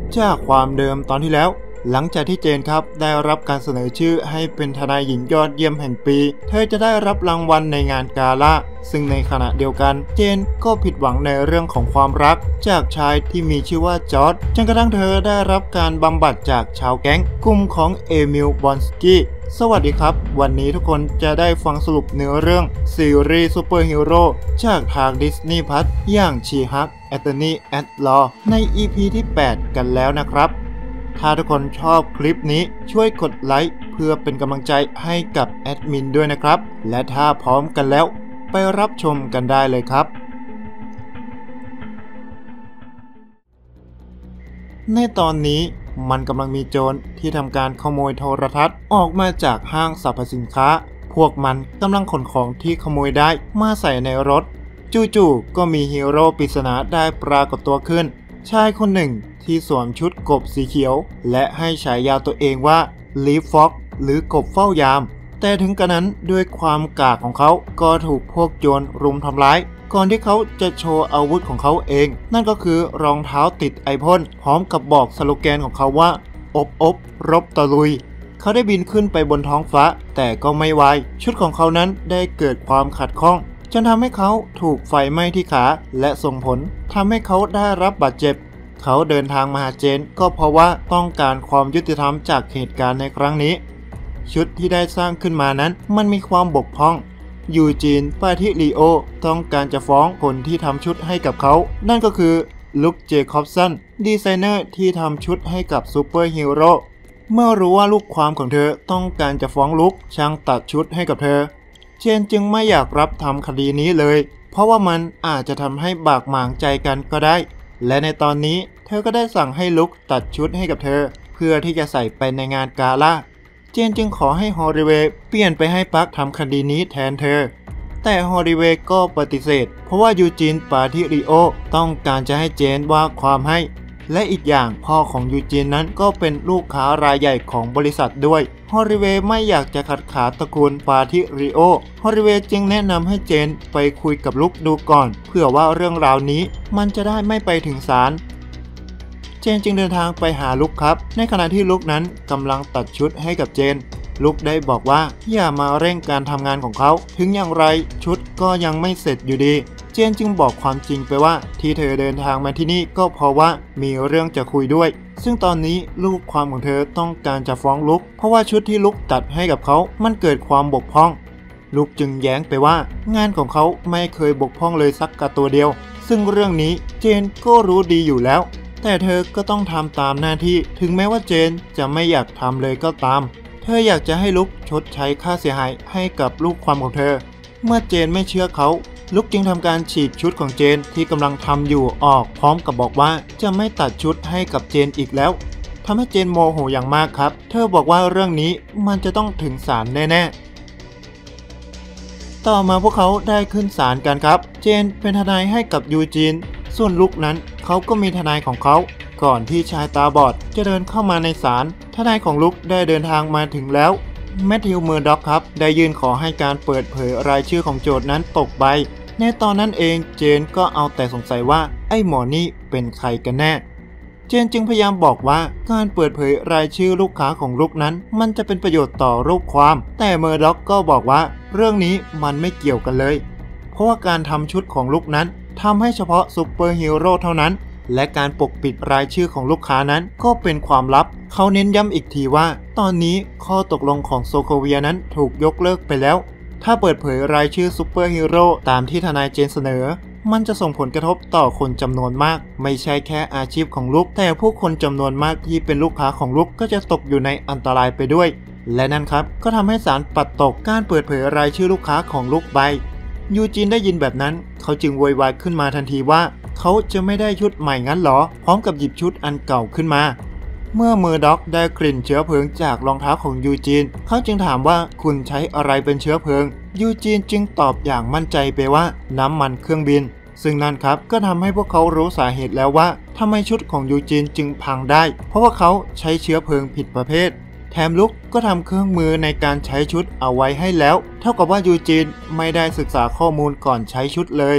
จากความเดิมตอนที่แล้วหลังจากที่เจนครับได้รับการเสนอชื่อให้เป็นทนายหญิงยอดเยี่ยมแห่งปีเธอจะได้รับรางวัลในงานกาล่าซึ่งในขณะเดียวกันเจนก็ผิดหวังในเรื่องของความรักจากชายที่มีชื่อว่าจอร์จจนกระทั่งเธอได้รับการบำบัดจากชาวแก๊งกลุ่มของเอมิล บอนสกี้สวัสดีครับวันนี้ทุกคนจะได้ฟังสรุปเนื้อเรื่องซีรีส์ซูเปอร์ฮีโร่จากทางดิสนีย์พลัสอย่างชีฮักแอตนี่แอดลอใน EP ที่ 8 กันแล้วนะครับถ้าทุกคนชอบคลิปนี้ช่วยกดไลค์เพื่อเป็นกำลังใจให้กับแอดมินด้วยนะครับและถ้าพร้อมกันแล้วไปรับชมกันได้เลยครับในตอนนี้มันกำลังมีโจรที่ทำการขโมยโทรทัศน์ออกมาจากห้างสรรพสินค้าพวกมันกำลังขนของที่ขโมยได้มาใส่ในรถจู่ๆก็มีฮีโร่ปริศนาได้ปรากฏตัวขึ้นชายคนหนึ่งที่สวมชุดกบสีเขียวและให้ฉายาตัวเองว่าลีฟฟ็อกหรือกบเฝ้ายามแต่ถึงกระนั้นด้วยความกากของเขาก็ถูกพวกโจรรุมทำร้ายก่อนที่เขาจะโชว์อาวุธของเขาเองนั่นก็คือรองเท้าติดไอพ่นพร้อมกับบอกสโลแกนของเขาว่าอบรบตะลุยเขาได้บินขึ้นไปบนท้องฟ้าแต่ก็ไม่ไวชุดของเขานั้นได้เกิดความขัดข้องจนทำให้เขาถูกไฟไหม้ที่ขาและส่งผลทำให้เขาได้รับบาดเจ็บเขาเดินทางมาหาเจนก็เพราะว่าต้องการความยุติธรรมจากเหตุการณ์ในครั้งนี้ชุดที่ได้สร้างขึ้นมานั้นมันมีความบกพร่องยูจีน ปาทิลิโอต้องการจะฟ้องคนที่ทำชุดให้กับเขานั่นก็คือลุค เจคอบสันดีไซเนอร์ที่ทำชุดให้กับซูเปอร์ฮีโร่เมื่อรู้ว่าลูกความของเธอต้องการจะฟ้องลุคช่างตัดชุดให้กับเธอเจนจึงไม่อยากรับทำคดีนี้เลยเพราะว่ามันอาจจะทำให้บากหมางใจกันก็ได้และในตอนนี้เธอก็ได้สั่งให้ลุคตัดชุดให้กับเธอเพื่อที่จะใส่ไปในงานกาล่าเจนจึงขอให้ฮอริเวย์เปลี่ยนไปให้ปักทำคดีนี้แทนเธอแต่ฮอริเวย์ก็ปฏิเสธเพราะว่ายูจีน ปาทิริโอต้องการจะให้เจนว่าความให้และอีกอย่างพ่อของยูจีนนั้นก็เป็นลูกค้ารายใหญ่ของบริษัทด้วยฮอริเวย์ไม่อยากจะขัดขาตระกูล ปาทิริโอฮอริเวย์จึงแนะนำให้เจนไปคุยกับลุคดูก่อนเพื่อว่าเรื่องราวนี้มันจะได้ไม่ไปถึงศาลเจนจึงเดินทางไปหาลุคครับในขณะที่ลุคนั้นกำลังตัดชุดให้กับเจนลุคได้บอกว่าอย่ามาเร่งการทำงานของเขาถึงอย่างไรชุดก็ยังไม่เสร็จอยู่ดีเจนจึงบอกความจริงไปว่าที่เธอเดินทางมาที่นี่ก็เพราะว่ามีเรื่องจะคุยด้วยซึ่งตอนนี้ลูกความของเธอต้องการจะฟ้องลุคเพราะว่าชุดที่ลุคตัดให้กับเขามันเกิดความบกพร่องลุคจึงแย้งไปว่างานของเขาไม่เคยบกพร่องเลยสักกระตัวเดียวซึ่งเรื่องนี้เจนก็รู้ดีอยู่แล้วแต่เธอก็ต้องทำตามหน้าที่ถึงแม้ว่าเจนจะไม่อยากทำเลยก็ตามเธออยากจะให้ลุคชดใช้ค่าเสียหายให้กับลูกความของเธอเมื่อเจนไม่เชื่อเขาลุคจึงทำการฉีกชุดของเจนที่กำลังทำอยู่ออกพร้อมกับบอกว่าจะไม่ตัดชุดให้กับเจนอีกแล้วทำให้เจนโมโหอย่างมากครับเธอบอกว่าเรื่องนี้มันจะต้องถึงศาลแน่ๆต่อมาพวกเขาได้ขึ้นศาลกันครับเจนเป็นทนายให้กับยูจีนส่วนลุคนั้นเขาก็มีทนายของเขาก่อนที่ชายตาบอดจะเดินเข้ามาในศาลทนายของลุคได้เดินทางมาถึงแล้วแมทธิว เมอร์ด็อกครับได้ยื่นขอให้การเปิดเผยรายชื่อของโจทย์นั้นตกไปในตอนนั้นเองเจนก็เอาแต่สงสัยว่าไอ้หมอนี่เป็นใครกันแน่เจนจึงพยายามบอกว่าการเปิดเผยรายชื่อลูกค้าของลุคนั้นมันจะเป็นประโยชน์ต่อรูปความแต่เมอร์ด็อกก็บอกว่าเรื่องนี้มันไม่เกี่ยวกันเลยเพราะว่าการทำชุดของลุคนั้นทำให้เฉพาะซูเปอร์ฮีโร่เท่านั้นและการปกปิดรายชื่อของลูกค้านั้นก็เป็นความลับเขาเน้นย้ำอีกทีว่าตอนนี้ข้อตกลงของโซโคเวียนั้นถูกยกเลิกไปแล้วถ้าเปิดเผยรายชื่อซูเปอร์ฮีโร่ตามที่ทนายเจนเสนอมันจะส่งผลกระทบต่อคนจำนวนมากไม่ใช่แค่อาชีพของลุคแต่ผู้คนจำนวนมากที่เป็นลูกค้าของลุคก็จะตกอยู่ในอันตรายไปด้วยและนั่นครับก็ทำให้ศาลปัดตกการเปิดเผยรายชื่อลูกค้าของลุคไปยูจีนได้ยินแบบนั้นเขาจึงโวยวายขึ้นมาทันทีว่าเขาจะไม่ได้ชุดใหม่งั้นหรอพร้อมกับหยิบชุดอันเก่าขึ้นมาเมื่อเมอร์ด็อกได้กลิ่นเชื้อเพลิงจากรองเท้าของยูจีนเขาจึงถามว่าคุณใช้อะไรเป็นเชื้อเพลิงยูจีนจึงตอบอย่างมั่นใจไปว่าน้ำมันเครื่องบินซึ่งนั่นครับก็ทำให้พวกเขารู้สาเหตุแล้วว่าทำไมชุดของยูจีนจึงพังได้เพราะว่าเขาใช้เชื้อเพลิงผิดประเภทแถมลุคก็ทำเครื่องมือในการใช้ชุดเอาไว้ให้แล้วเท่ากับว่ายูจีนไม่ได้ศึกษาข้อมูลก่อนใช้ชุดเลย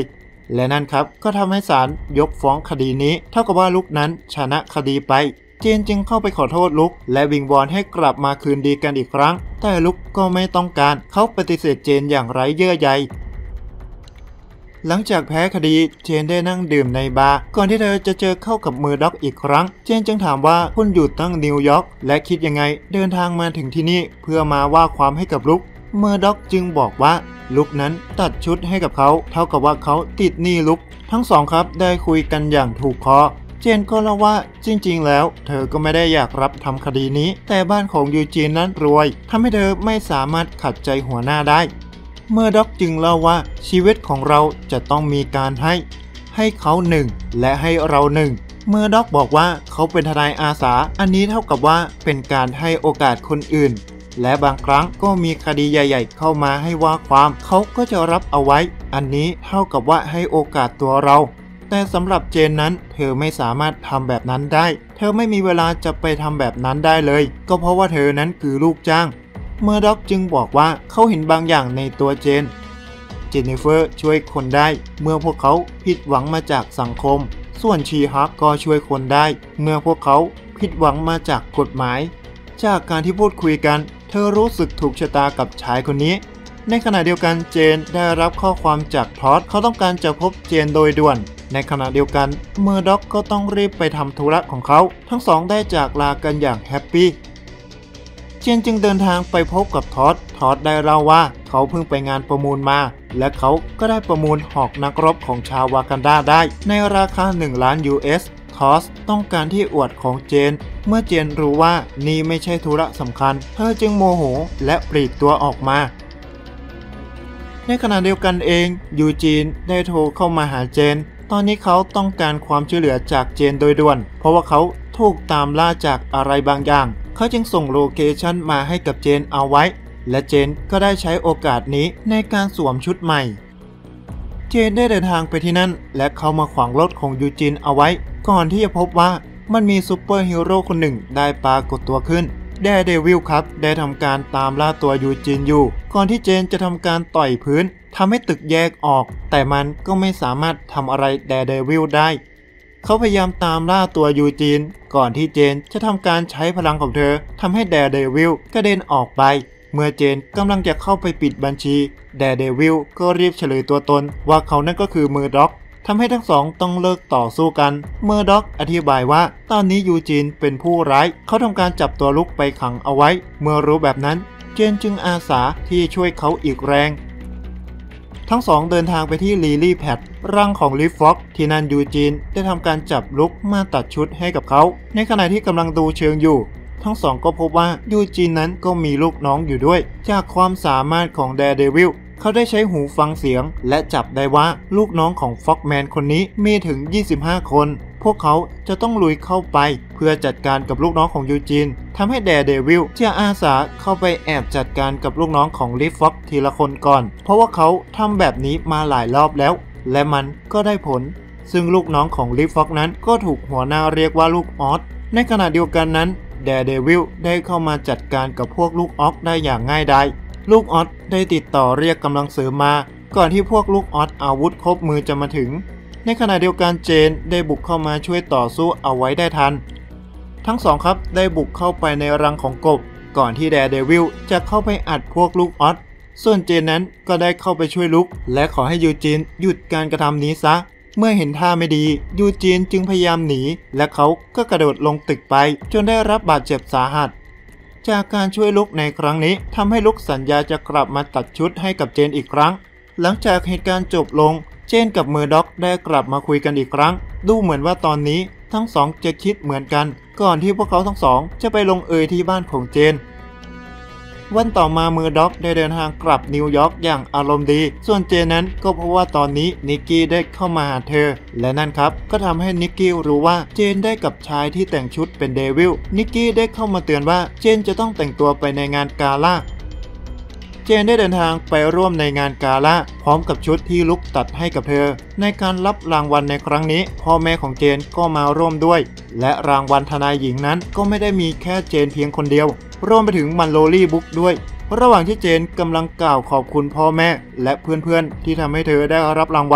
และนั่นครับก็ทำให้ศาลยกฟ้องคดีนี้เท่ากับว่าลุคนั้นชนะคดีไปเจนจึงเข้าไปขอโทษลุคและวิงวอนให้กลับมาคืนดีกันอีกครั้งแต่ลุคก็ไม่ต้องการเขาปฏิเสธเจนอย่างไร้เยื่อใยหลังจากแพ้คดีเจนได้นั่งดื่มในบาร์ก่อนที่เธอจะเจอเข้ากับมือด็อกอีกครั้งเจนจึงถามว่าคุณอยู่ตั้งนิวยอร์กและคิดยังไงเดินทางมาถึงที่นี่เพื่อมาว่าความให้กับลุคมือด็อกจึงบอกว่าลุคนั้นตัดชุดให้กับเขาเท่ากับว่าเขาติดหนี้ลุคทั้งสองครับได้คุยกันอย่างถูกคอเจนก็เล่าว่าจริงๆแล้วเธอก็ไม่ได้อยากรับทำคดีนี้แต่บ้านของยูจีนนั้นรวยทำให้เธอไม่สามารถขัดใจหัวหน้าได้เมื่อด็อกจึงเล่าว่าชีวิตของเราจะต้องมีการให้เขาหนึ่งและให้เราหนึ่งเมื่อด็อกบอกว่าเขาเป็นทนายอาสาอันนี้เท่ากับว่าเป็นการให้โอกาสคนอื่นและบางครั้งก็มีคดีใหญ่ๆเข้ามาให้ว่าความเขาก็จะรับเอาไว้อันนี้เท่ากับว่าให้โอกาสตัวเราแต่สำหรับเจนนั้นเธอไม่สามารถทำแบบนั้นได้เธอไม่มีเวลาจะไปทำแบบนั้นได้เลยก็เพราะว่าเธอนั้นคือลูกจ้างเมื่อด็อกจึงบอกว่าเขาเห็นบางอย่างในตัวเจนนิเฟอร์ช่วยคนได้เมื่อพวกเขาผิดหวังมาจากสังคมส่วนชีฮักก็ช่วยคนได้เมื่อพวกเขาผิดหวังมาจากกฎหมายจากการที่พูดคุยกันเธอรู้สึกถูกชะตากับชายคนนี้ในขณะเดียวกันเจนได้รับข้อความจากทอดเขาต้องการจะพบเจนโดยด่วนในขณะเดียวกันเมอร์ด็อกก็ต้องรีบไปทำธุระของเขาทั้งสองได้จากลากันอย่างแฮปปี้เจนจึงเดินทางไปพบกับทอดได้เล่าว่าเขาเพิ่งไปงานประมูลมาและเขาก็ได้ประมูลหอกนักรบของชาววากันดาได้ในราคา1 ล้าน US ทอสต้องการที่อวดของเจนเมื่อเจนรู้ว่านี่ไม่ใช่ธุระสำคัญเธอจึงโมโหและปลีกตัวออกมาในขณะเดียวกันเองยูจีนได้โทรเข้ามาหาเจนตอนนี้เขาต้องการความช่วยเหลือจากเจนโดยด่วนเพราะว่าเขาถูกตามล่าจากอะไรบางอย่างเขาจึงส่งโลเคชั่นมาให้กับเจนเอาไว้และเจนก็ได้ใช้โอกาสนี้ในการสวมชุดใหม่เจนได้เดินทางไปที่นั่นและเข้ามาขวางรถของยูจีนเอาไว้ก่อนที่จะพบว่ามันมีซูเปอร์ฮีโร่คนหนึ่งได้ปรากฏตัวขึ้นแดร์เดวิลครับได้ทำการตามล่าตัวยูจีนอยู่ก่อนที่เจนจะทำการต่อยพื้นทำให้ตึกแยกออกแต่มันก็ไม่สามารถทำอะไรแดร์เดวิลได้เขาพยายามตามล่าตัวยูจีนก่อนที่เจนจะทำการใช้พลังของเธอทำให้แดร์เดวิลกระเด็นออกไปเมื่อเจนกำลังจะเข้าไปปิดบัญชีแดร์เดวิลก็รีบเฉลยตัวตนว่าเขานั่นก็คือเมอร์ด็อกทำให้ทั้งสองต้องเลิกต่อสู้กันเมอร์ด็อกอธิบายว่าตอนนี้ยูจีนเป็นผู้ร้ายเขาทำการจับตัวลุกไปขังเอาไว้เมื่อรู้แบบนั้นเจนจึงอาสาที่ช่วยเขาอีกแรงทั้งสองเดินทางไปที่ลิลี่แพดร่างของลิฟฟ็อกที่นั่นยูจีนได้ทำการจับลุกมาตัดชุดให้กับเขาในขณะที่กำลังดูเชิงอยู่ทั้งสองก็พบว่ายูจีนนั้นก็มีลูกน้องอยู่ด้วยจากความสามารถของแดร์เดวิลเขาได้ใช้หูฟังเสียงและจับได้ว่าลูกน้องของฟ็อกแมนคนนี้มีถึง25 คนพวกเขาจะต้องลุยเข้าไปเพื่อจัดการกับลูกน้องของยูจีนทำให้แดร์เดวิลจะอาสาเข้าไปแอบจัดการกับลูกน้องของลิฟฟ็อกทีละคนก่อนเพราะว่าเขาทำแบบนี้มาหลายรอบแล้วและมันก็ได้ผลซึ่งลูกน้องของลิฟฟ็อกนั้นก็ถูกหัวหน้าเรียกว่าลูกออสในขณะเดียวกันนั้นแดร์เดวิลได้เข้ามาจัดการกับพวกลูกออสได้อย่างง่ายดายลูกออสได้ติดต่อเรียกกำลังเสริมมาก่อนที่พวกลูกออสอาวุธครบมือจะมาถึงในขณะเดียวกันเจนได้บุกเข้ามาช่วยต่อสู้เอาไว้ได้ทันทั้งสองครับได้บุกเข้าไปในรังของกบก่อนที่แดร์เดวิลจะเข้าไปอัดพวกลูกออสส่วนเจนนั้นก็ได้เข้าไปช่วยลุกและขอให้ยูจีนหยุดการกระทำนี้ซะเมื่อเห็นท่าไม่ดียูจีนจึงพยายามหนีและเขาก็กระโดดลงตึกไปจนได้รับบาดเจ็บสาหัสจากการช่วยลุกในครั้งนี้ทำให้ลุกสัญญาจะกลับมาตัดชุดให้กับเจนอีกครั้งหลังจากเหตุการณ์จบลงเจนกับเมอร์ด็อกได้กลับมาคุยกันอีกครั้งดูเหมือนว่าตอนนี้ทั้งสองจะคิดเหมือนกันก่อนที่พวกเขาทั้งสองจะไปลงเอยที่บ้านของเจนวันต่อมาเมอร์ด็อกได้เดินทางกลับนิวยอร์กอย่างอารมณ์ดีส่วนเจนนั้นก็เพราะว่าตอนนี้นิกกี้ได้เข้ามาหาเธอและนั่นครับก็ทำให้นิกกี้รู้ว่าเจนได้กับชายที่แต่งชุดเป็นเดวิลนิกกี้ได้เข้ามาเตือนว่าเจนจะต้องแต่งตัวไปในงานกาล่าเจนได้เดินทางไปร่วมในงานกาล่าพร้อมกับชุดที่ลุกตัดให้กับเธอในการรับรางวัลในครั้งนี้พ่อแม่ของเจนก็มาร่วมด้วยและรางวัลทนายหญิงนั้นก็ไม่ได้มีแค่เจนเพียงคนเดียวรวมไปถึงมันโลลี่บุ๊กด้วยระหว่างที่เจนกำลังกล่าวขอบคุณพ่อแม่และเพื่อนๆที่ทำให้เธอได้รับรางวัล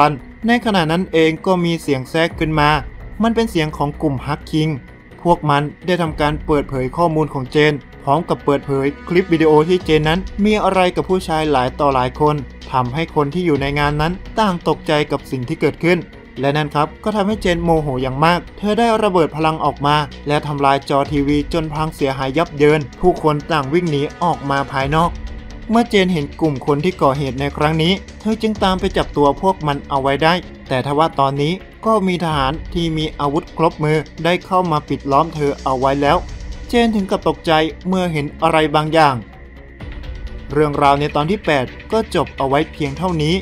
ในขณะนั้นเองก็มีเสียงแทรกขึ้นมามันเป็นเสียงของกลุ่มฮักคิงพวกมันได้ทำการเปิดเผยข้อมูลของเจนพร้อมกับเปิดเผยคลิปวิดีโอที่เจนนั้นมีอะไรกับผู้ชายหลายต่อหลายคนทำให้คนที่อยู่ในงานนั้นต่างตกใจกับสิ่งที่เกิดขึ้นและนั่นครับก็ทำให้เจนโมโหอย่างมากเธอได้ระเบิดพลังออกมาและทำลายจอทีวีจนพังเสียหายยับเยินผู้คนต่างวิ่งหนีออกมาภายนอกเมื่อเจนเห็นกลุ่มคนที่ก่อเหตุในครั้งนี้เธอจึงตามไปจับตัวพวกมันเอาไว้ได้แต่ทว่าตอนนี้ก็มีทหารที่มีอาวุธครบมือได้เข้ามาปิดล้อมเธอเอาไว้แล้วเจนถึงกับตกใจเมื่อเห็นอะไรบางอย่างเรื่องราวในตอนที่ 8 ก็จบเอาไว้เพียงเท่านี้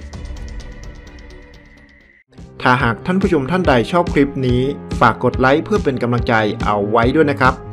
ถ้าหากท่านผู้ชมท่านใดชอบคลิปนี้ฝากกดไลค์เพื่อเป็นกำลังใจเอาไว้ด้วยนะครับ